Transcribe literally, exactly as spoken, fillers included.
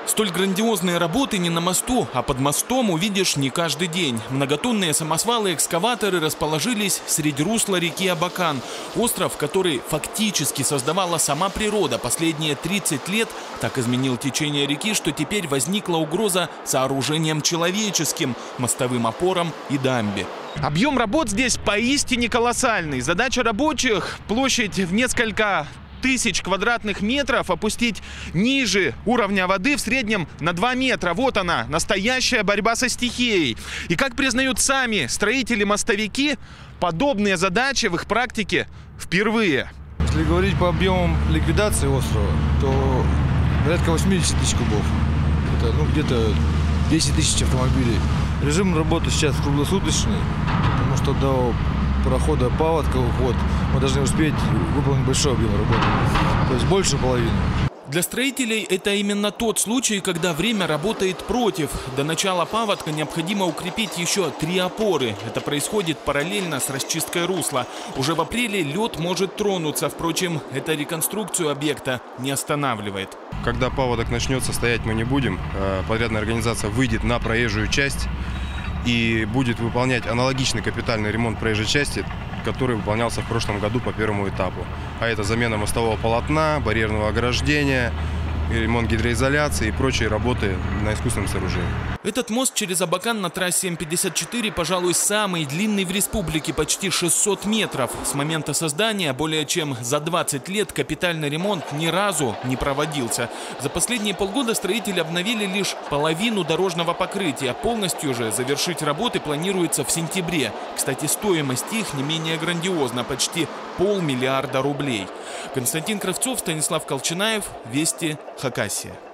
Столь грандиозные работы не на мосту, а под мостом увидишь не каждый день. Многотонные самосвалы и экскаваторы расположились среди русла реки Абакан. Остров, который фактически создавала сама природа последние тридцать лет, так изменил течение реки, что теперь возникла угроза сооружением человеческим, мостовым опорам и дамбе. Объем работ здесь поистине колоссальный. Задача рабочих – площадь в несколько тысяч квадратных метров опустить ниже уровня воды в среднем на два метра. Вот она, настоящая борьба со стихией. И как признают сами строители-мостовики, подобные задачи в их практике впервые. Если говорить по объемам ликвидации острова, то порядка восьмидесяти тысяч кубов. Это ну, где-то десять тысяч автомобилей. Режим работы сейчас круглосуточный, потому что до прохода паводка вот, мы должны успеть выполнить большой объем работы, то есть больше половины. Для строителей это именно тот случай, когда время работает против. До начала паводка необходимо укрепить еще три опоры. Это происходит параллельно с расчисткой русла. Уже в апреле лед может тронуться. Впрочем, эта реконструкцию объекта не останавливает. Когда паводок начнется, стоять мы не будем. Подрядная организация выйдет на проезжую часть и будет выполнять аналогичный капитальный ремонт проезжей части, который выполнялся в прошлом году по первому этапу. А это замена мостового полотна, барьерного ограждения, ремонт гидроизоляции и прочие работы на искусственном сооружении. Этот мост через Абакан на трассе М пятьдесят четыре, пожалуй, самый длинный в республике, почти шестьсот метров. С момента создания более чем за двадцать лет капитальный ремонт ни разу не проводился. За последние полгода строители обновили лишь половину дорожного покрытия. Полностью же завершить работы планируется в сентябре. Кстати, стоимость их не менее грандиозна, почти полмиллиарда рублей. Константин Кравцов, Станислав Колчанаев, Вести, Хакасия.